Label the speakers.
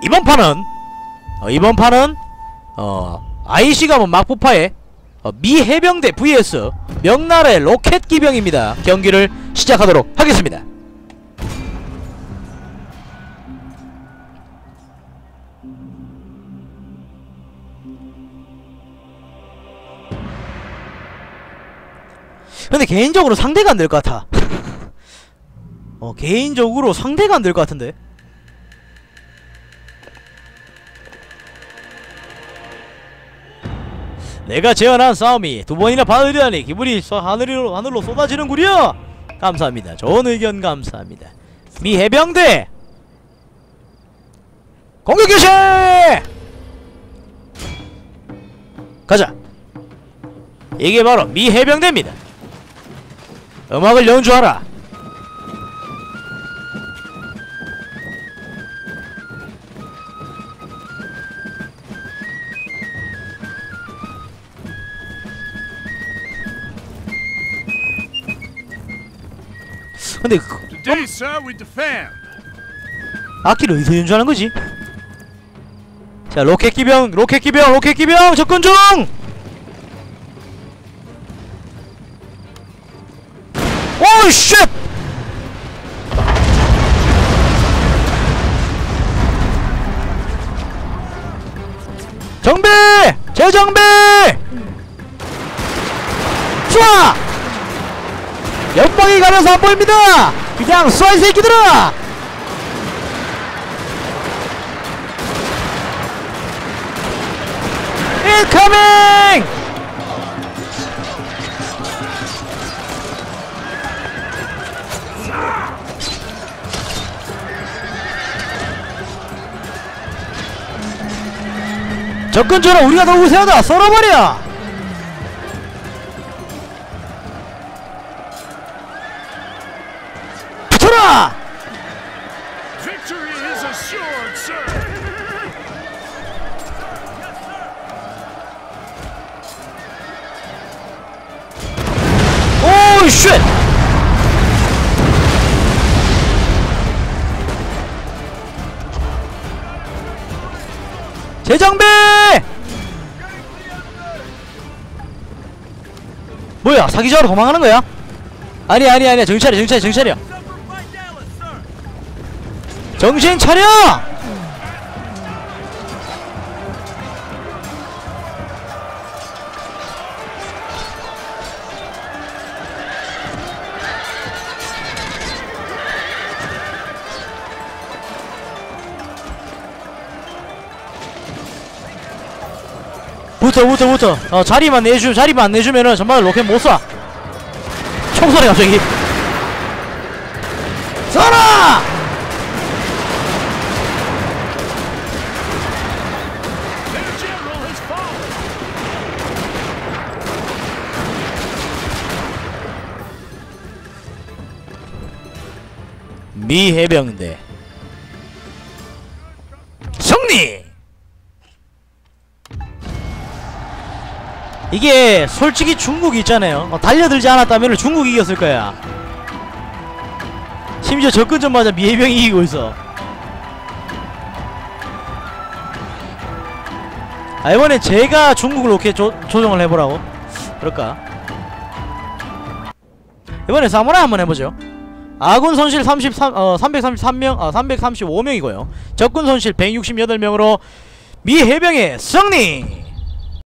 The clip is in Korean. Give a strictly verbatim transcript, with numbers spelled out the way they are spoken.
Speaker 1: 이번 판은 어, 이번 판은 어 아이씨가문 막부파의 어, 미 해병대 vs 명나라의 로켓 기병입니다. 경기를 시작하도록 하겠습니다. 근데 개인적으로 상대가 안 될 것 같아. 어 개인적으로 상대가 안 될 것 같은데. 내가 제안한 싸움이 두 번이나 받으려니 기분이 하늘로, 하늘로 쏟아지는구려. 감사합니다. 좋은 의견 감사합니다. 미 해병대 공격 개시! 가자. 이게 바로 미 해병대입니다. 음악을 연주하라. 근데 그, 음, 악기를 어디서 연주하는 거지? 자, 로켓 기병, 로켓 기병, 로켓 기병 접근 중! 오 쉣! 정비! 재정비! 쏴! 옆방이 가려서 안 보입니다! 그냥 쏴 이 새끼들아! 인커밍! 접근 전에 우리가 너무 우세하다! 썰어버려! 붙어라! 오우 쉣! 재정비! 뭐야 사기자로 도망가는 거야? 아니 아니 아니야 정신 차려 정신 차려 정신 차려 정신 차려! 붙어 붙어 붙어 어 자리만 내주 자리만 안 내주면은 정말 로켓 못 쏴. 총소리 갑자기 쏴라! 미 해병대 승리! 이게 솔직히 중국이 있잖아요. 어, 달려들지 않았다면 중국이 이겼을 거야. 심지어 접근전마자 미 해병이 이기고 있어. 아 이번엔 제가 중국을 이렇게 조, 조정을 해보라고? 그럴까? 이번엔 사무라이 한번 해보죠. 아군 손실 삼십삼, 어, 삼백삼십삼 명, 어, 삼백삼십오 명이고요 적군 손실 백육십팔 명으로 미 해병의 승리!